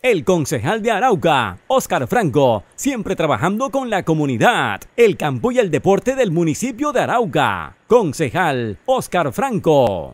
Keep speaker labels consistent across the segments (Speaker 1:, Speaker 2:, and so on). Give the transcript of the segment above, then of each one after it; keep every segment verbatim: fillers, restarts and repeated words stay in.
Speaker 1: El concejal de Arauca, Óscar Franco, siempre trabajando con la comunidad, el campo y el deporte del municipio de Arauca. Concejal Óscar Franco.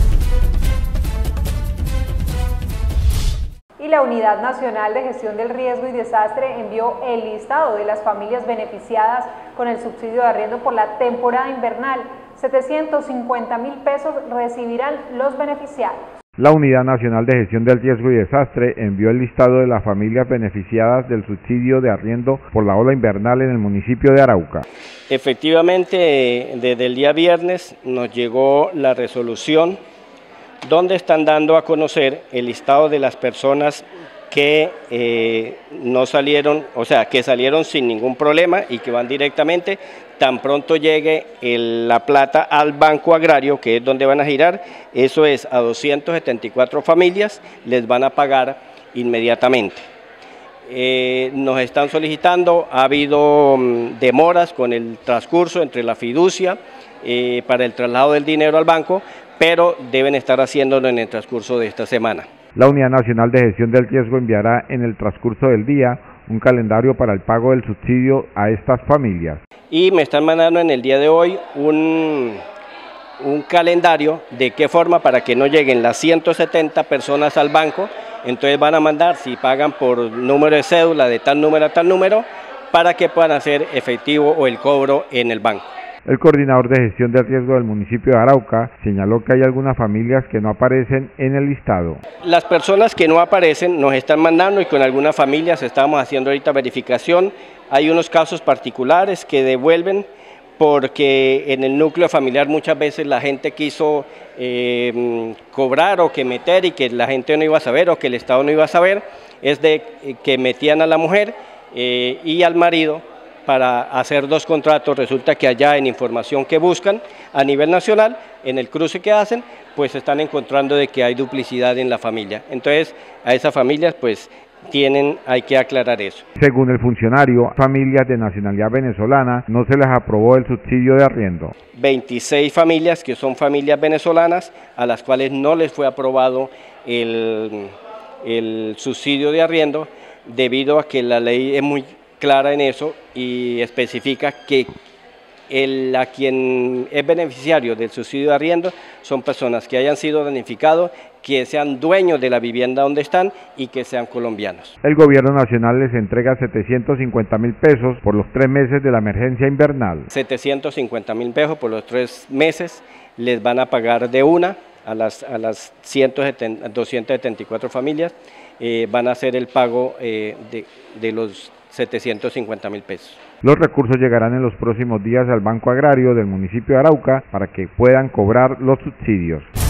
Speaker 2: Y la Unidad Nacional de Gestión del Riesgo y Desastre envió el listado de las familias beneficiadas con el subsidio de arriendo por la temporada invernal. setecientos cincuenta mil pesos recibirán los beneficiarios.
Speaker 3: La Unidad Nacional de Gestión del Riesgo y Desastre envió el listado de las familias beneficiadas del subsidio de arriendo por la ola invernal en el municipio de Arauca.
Speaker 4: Efectivamente, desde el día viernes nos llegó la resolución donde están dando a conocer el listado de las personas que eh, no salieron, o sea, que salieron sin ningún problema y que van directamente, tan pronto llegue el, la plata al Banco Agrario, que es donde van a girar, eso es a doscientas setenta y cuatro familias, les van a pagar inmediatamente. Eh, nos están solicitando, ha habido um, demoras con el transcurso entre la fiducia eh, para el traslado del dinero al banco, pero deben estar haciéndolo en el transcurso de esta semana.
Speaker 3: La Unidad Nacional de Gestión del Riesgo enviará en el transcurso del día un calendario para el pago del subsidio a estas familias.
Speaker 4: Y me están mandando en el día de hoy un, un calendario de qué forma para que no lleguen las ciento setenta personas al banco, entonces van a mandar si pagan por número de cédula de tal número a tal número para que puedan hacer efectivo o el cobro en el banco.
Speaker 3: El coordinador de gestión del riesgo del municipio de Arauca señaló que hay algunas familias que no aparecen en el listado.
Speaker 4: Las personas que no aparecen nos están mandando y con algunas familias estamos haciendo ahorita verificación. Hay unos casos particulares que devuelven porque en el núcleo familiar muchas veces la gente quiso eh, cobrar o que meter y que la gente no iba a saber o que el Estado no iba a saber, es de eh, que metían a la mujer eh, y al marido para hacer dos contratos. Resulta que allá en información que buscan a nivel nacional, en el cruce que hacen, pues están encontrando de que hay duplicidad en la familia. Entonces a esas familias pues tienen, hay que aclarar eso.
Speaker 3: Según el funcionario, familias de nacionalidad venezolana no se les aprobó el subsidio de arriendo.
Speaker 4: veintiséis familias que son familias venezolanas a las cuales no les fue aprobado el, el subsidio de arriendo debido a que la ley es muy clara en eso y especifica que el, a quien es beneficiario del subsidio de arriendo son personas que hayan sido damnificados, que sean dueños de la vivienda donde están y que sean colombianos.
Speaker 3: El gobierno nacional les entrega setecientos cincuenta mil pesos por los tres meses de la emergencia invernal.
Speaker 4: setecientos cincuenta mil pesos por los tres meses les van a pagar de una a las, a las doscientas setenta y cuatro familias, eh, van a hacer el pago eh, de, de los setecientos cincuenta mil pesos.
Speaker 3: Los recursos llegarán en los próximos días al Banco Agrario del municipio de Arauca para que puedan cobrar los subsidios.